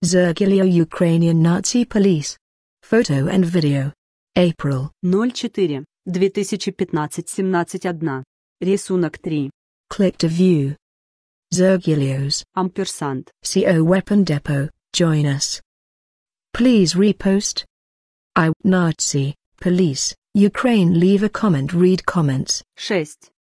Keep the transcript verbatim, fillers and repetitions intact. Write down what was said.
Zergulio Ukrainian Nazi Police. Photo and video. April. ноль четыре две тысячи пятнадцать семнадцать один. Рисунок три. Click to view. Zergulios. Амперсант. C O Weapon Depot, join us. Please repost. I, Nazi, Police, Ukraine. Leave a comment. Read comments. шесть.